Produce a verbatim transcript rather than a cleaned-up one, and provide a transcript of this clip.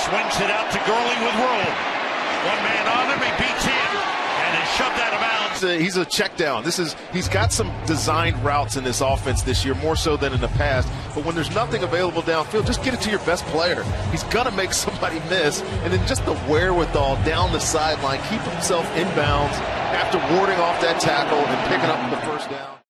swings it out to Gurley with room. One man on him, he beats him, and is shoved out of bounds. He's a check down. This is he's got some designed routes in this offense this year, more so than in the past. But when there's nothing available downfield, just get it to your best player. He's gonna make somebody miss, and then just the wherewithal down the sideline, keep himself in bounds after warding off that tackle and picking up the first down.